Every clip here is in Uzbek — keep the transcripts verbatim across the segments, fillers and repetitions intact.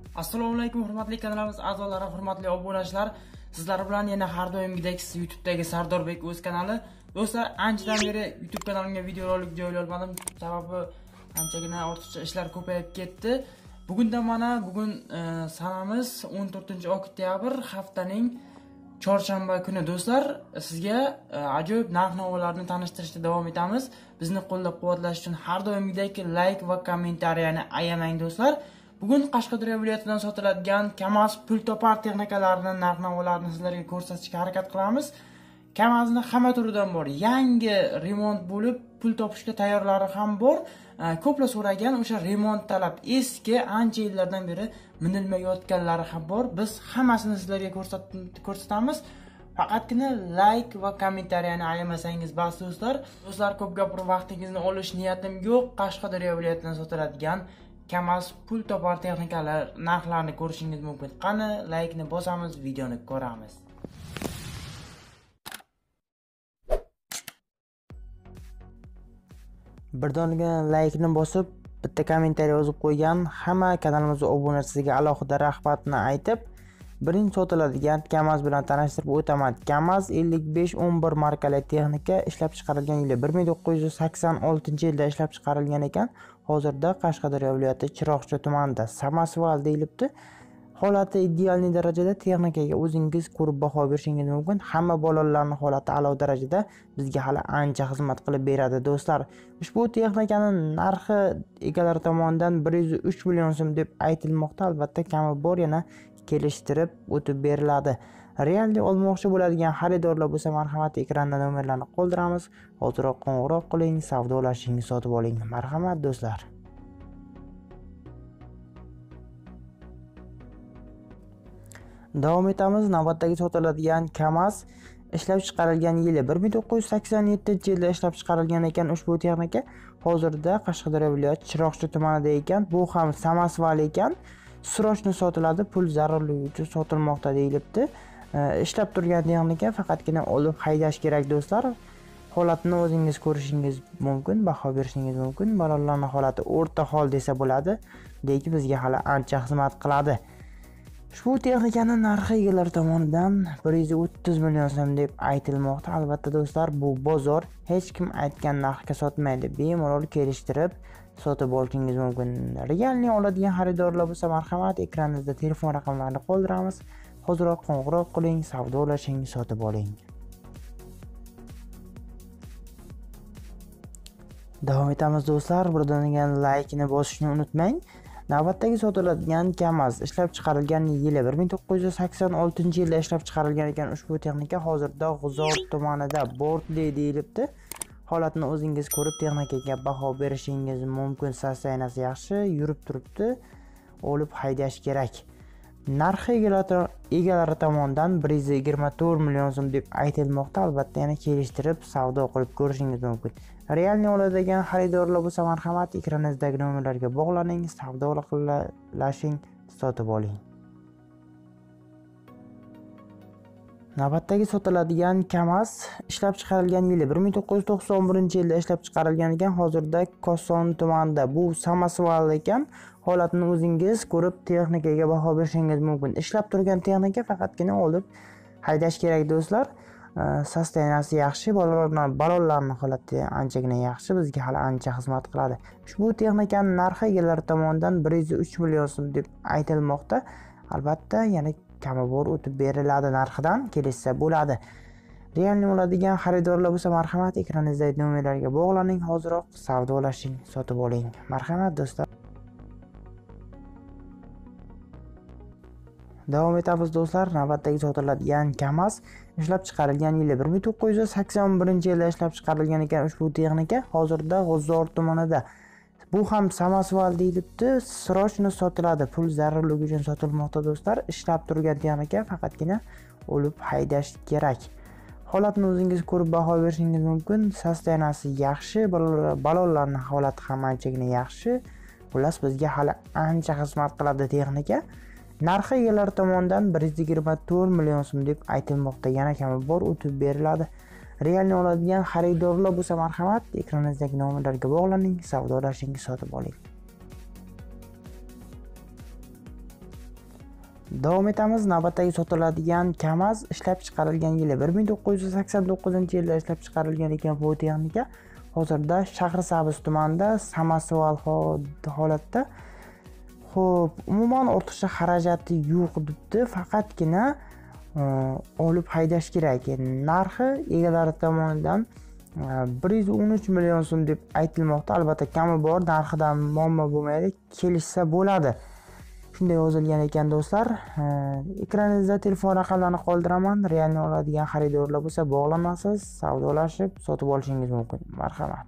Assalomu alaykum hurmatli kanalimiz a'zolari, hurmatli obunachilar. Sizlar bilan yana har doimgidek YouTube'dagi Sardorbek o'z kanali. Do'stlar, anchadan beri YouTube kanalimga videorolik joylay olmadim. Sababi anchagina ortiqcha ishlar ko'payib ketdi. Bugunda mana bugun e, sanamiz o'n to'rtinchi oktyabr, haftaning chorshanba kuni. Do'stlar, sizga e, ajoyib narx-navolarni tanishtirishda davom etamiz. Bizni qo'llab-quvvatlash uchun har doimgidek like va kommentariyani ayamang do'stlar. Bugun Qashqadaryo viloyatidan sotiladigan KAMAZ pul topar texnikalarining narx-navolarini sizlarga ko'rsatishga harakat qilamiz. KAMAZning hamma turidan bor. Yangi remont bo'lib, pul topishga tayyorlari ham bor. Ko'plar so'ragan o'sha remont talab eski, ancha yillardan beri minilmayotganlari ham bor. Biz hammasini sizlarga ko'rsatamiz. Faqatgina like va kommentariyani ayamasangiz bas do'stlar. Do'stlar, ko'p gapirib vaqtingizni olish niyatim yo'q. Qashqadaryo viloyatidan sotiladigan KAMAZ pul topar texnikalar narxlarini ko'rishingiz mumkin. Qani, like ni bosamiz, videoni ko'ramiz. Birdaniga like ni bosib, bitta kommentariy yozib qo'ygan hamma kanalimizga obunachisiga alohida rahmatni aytib, birinchi sotiladigan KAMAZ bilan tanishtirib o'taman. KAMAZ ellik besh o'n bir markali texnika, ishlab chiqarilgan yili bir ming to'qqiz yuz sakson oltinchi yilda ishlab chiqarilgan ekan. Hozirda Qashqadaryo viloyati Chiroqchi tumanida Samasval deyilibdi. Holati ideal darajada, texnikaga o'zingiz ko'rib baho berishingiz mumkin. Hamma bolalarning holati a'lo darajada, bizga hali ancha xizmat qilib beradi do'stlar. Ushbu texnikaning narxi egalari tomonidan bir yuz uch million so'm deb aytilmoqda. Albatta kami bor, yana kelishtirib o'tib beriladi. Realni olmoqchi bo'ladigan xaridorlar bo'lsa, marhamat, ekranda nomerlarni qoldiramiz. Hoziroq qo'ng'iroq qiling, savdolashingizni sotib oling. Marhamat do'stlar. Davom etamiz. Navbatdagi sotiladigan KAMAZ ishlab chiqarilgan yili bir ming to'qqiz yuz sakson yettinchi yilda ishlab chiqarilgan ekan. Ushbu texnika hozirda Qashqadaryo viloyati Chiroqchi tumanida ekan. Bu ham Samasval ekan. Srochni sotiladi, pul zarurligi uchun sotilmoqda deyilibdi. Ishlab turgan texnika, faqatgina olib haydash kerak do'stlar. Holatini o'zingiz ko'rishingiz mumkin, baho berishingiz mumkin. Bolalarning holati o'rta hol desa bo'ladi, lekin bizga hali ancha xizmat qiladi. Ushbu texnikaning narxi egalar tomonidan bir yuz o'ttiz million so'm deb aytilmoqda. Albatta do'stlar, bu bozor, hech kim aytgan narxga sotmaydi. Bemalol kelishtirib sotib olishingiz mumkin. Realni oladigan xaridorlar bo'lsa, marhamat, ekraningizda telefon raqamlarini qoldiramiz. Hoziroq qo'ng'iroq qiling, savdolashing, sotib oling. Davom etamiz do'stlar. Birdaniga like ni bosishni unutmang. Navbatdagi sotiladigan KAMAZ ishlab chiqarilgan yili bir ming to'qqiz yuz sakson oltinchi yilda ishlab chiqarilgan ekan. Ushbu texnika hozirda G'uzor tumanida Bortli deyilibdi. Holatini o'zingiz ko'rib texnikaga baho berishingiz mumkin. Sostaniyasi yaxshi, yurib turibdi. Olib haydash kerak. Narxi egalari tomonidan bir yuz yigirma to'rt million so'm deb aytilmoqda. Albatta yana kelishtirib savdo qilib ko'rishingiz mumkin. Realni oladigan xaridorlar bo'lsa, marhamat, ekraningizdagi nomerlarga bog'laning, savdo qilashing, sotib oling. Navbatdagi sotiladigan KAMAZ ishlab chiqarilgan yili bir ming to'qqiz yuz to'qson birinchi yilda ishlab chiqarilgan ekan. Hozirda Koson tumanida, bu Samasval ekan. Holatini o'zingiz ko'rib texnikaga baho berishingiz mumkin. Ishlab turgan texnika, faqatgina olib haydash kerak do'stlar. Sostaniyasi yaxshi, bolalarning balonlarning holati anchagina yaxshi, bizga hali ancha xizmat qiladi. Ushbu texnikaning narxi egalari tomonidan bir yuz uch million so'm deb aytilmoqda. Albatta, yana kami bor, o'tib beriladi, narxidan kelishsa bo'ladi. Realni oladigan xaridorlar bo'lsa, marhamat, ekraningizdagi nomerlarga bog'laning, hoziroq savdolashing, sotib oling. Marhamat do'stlar. Davom etamiz do'stlar. Navbatdagi sotiladigan KAMAZ ishlab chiqarilgan yili bir ming to'qqiz yuz sakson birinchi yilda ishlab chiqarilgan ekan. Ushbu texnika hozirda G'uzor tumanida. Bu ham Samasval deyilibdi. Srochni sotiladi, pul zarurligi uchun sotilmoqda do'stlar. Ishlab turgan texnika, faqatgina olib haydash kerak. Holatni o'zingiz ko'rib baho berishingiz mumkin. Sostaniyasi yaxshi, balonlarning holati ham anchagina yaxshi. Xullas, bizga hali ancha xizmat qiladi texnika. Narxi egalari tomonidan bir yuz yigirma to'rt million so'm deb aytilmoqda. Yana kami bor, o'tib beriladi. Realni oladigan xaridorlar bo'lsa, marhamat, ekraningizdagi nomerlarga bog'laning, savdolashingizni sotib oling. Davom etamiz. Navbatdagi sotiladigan KAMAZ ishlab chiqarilgan yili bir ming to'qqiz yuz sakson to'qqizinchi yilda ishlab chiqarilgan ekan bu texnika. Hozirda Shahrisabz tumanida samosval holatda. Xo'p, umuman ortiqcha xarajati yo'q debdi, faqatgina olib haydash kerak. Narxi egalari tomonidan bir yuz o'n uch million so'm deb aytilmoqda. Albatta kami bor, narxidan muammo bo'lmaydi, kelishsa bo'ladi. Shunday yozilgan ekan do'stlar. Ekraningizda telefon raqamlarini qoldiraman. Realni oladigan xaridorlar bo'lsa bog'lanasiz, savdolashib sotib olishingiz mumkin. Marhamat.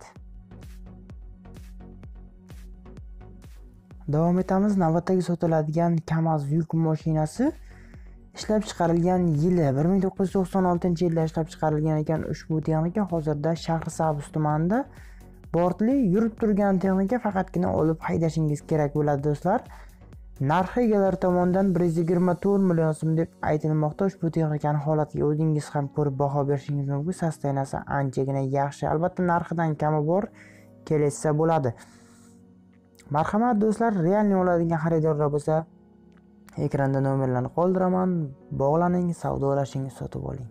Davom etamiz. Navbatdagi sotiladigan KAMAZ yuk mashinasi ishlab chiqarilgan yili bir ming to'qqiz yuz to'qson oltinchi yilda ishlab chiqarilgan ekan. Ushbu texnika hozirda Shahrisabz tumanida bortli yurib turgan texnika, faqatgina olib haydashingiz kerak bo'ladi do'stlar. Narxi egalari tomonidan bir yuz yigirma to'rt million so'm deb aytilmoqda. Ushbu texnikani holatiga o'zingiz ham ko'rib baho berishingiz mumkin. Sostoyanasi anchagina yaxshi. Albatta narxidan kami bor, kelishsa bo'ladi. Marhamat do'stlar, realni oladigan xaridorlar bo'lsa ekranda nomerlarni qoldiraman. Bog'laning, savdolashingiz, sotib oling.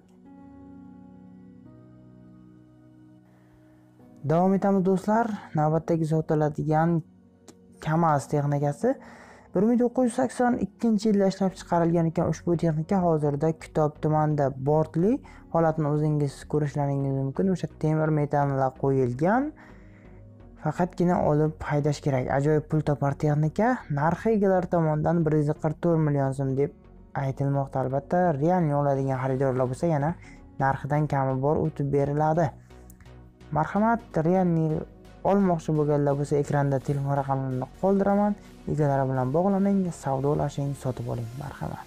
Davom etamiz do'stlar. Navbatdagi sotiladigan KAMAZ texnikasi bir ming to'qqiz yuz sakson ikkinchi yilda ishlab chiqarilgan ekan. Ushbu texnika hozirda Kitob tumanida bortli holatini o'zingiz ko'rishlaringiz mumkin. O'sha temir metallar qo'yilgan. Faqatgina olib haydash kerak. Ajoyib pul topar texnika. Narxi egalari tomonidan bir yuz qirq to'rt million so'm deb aytilmoqda. Albatta realni oladigan xaridorlar bo'lsa yana narxidan kami bor, o'tib beriladi. Marhamat, realni olmoqchi bo'lganlar bo'lsa ekranda telefon raqamlarini qoldiraman. Egalari bilan bog'laning, savdolashing, sotib oling. Marhamat.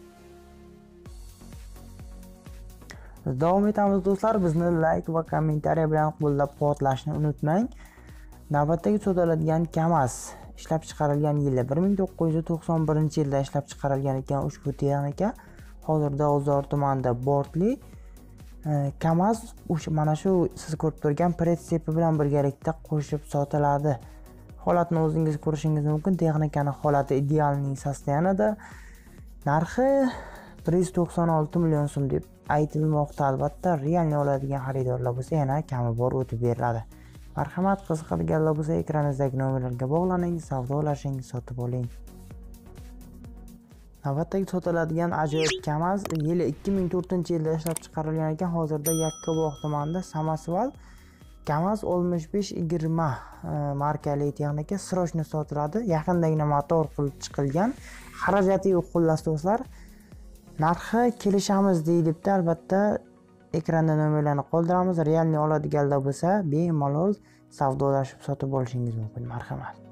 Davom etamiz do'stlar. Bizni like va kommentariya bilan qo'llab-quvvatlashni unutmang. Navbatdagi sotiladigan KAMAZ ishlab chiqarilgan yili bir ming to'qqiz yuz to'qson birinchi yilda ishlab chiqarilgan ekan. Ushbu texnika hozirda Ozor tumanida bortli KAMAZ mana shu siz ko'rib turgan pritsepi bilan birgalikda qo'shib sotiladi. Holatni o'zingiz ko'rishingiz mumkin. Texnikaning holati idealning sostoyanida. Narxi bir yuz to'qson olti million so'm deb aytilmoqda. Albatta realni oladigan xaridorlar bo'lsa yana kami bor, o'tib beriladi. Marhamat, qiziqadiganlar bo'lsa ekraningizdagi nomerlarga bog'laning, savdolashing, sotib oling. Navbatdagi sotiladigan ajoyib KAMAZ yili ikki ming to'rtinchi yilda ishlab chiqarilgan ekan. Hozirda Yakkabog' tumanida samosval KAMAZ oltmish besh yigirma markali texnika srochni sotiladi. Yaqindagina motor qilib chiqilgan. Xarajati yo'q xullas do'stlar. Narxi kelishamiz deyilibdi. Albatta ekranda nomerlarni qoldiramiz. Realni oladiganlar bo'lsa bemalol savdolashib sotib olishingiz mumkin. Marhamat.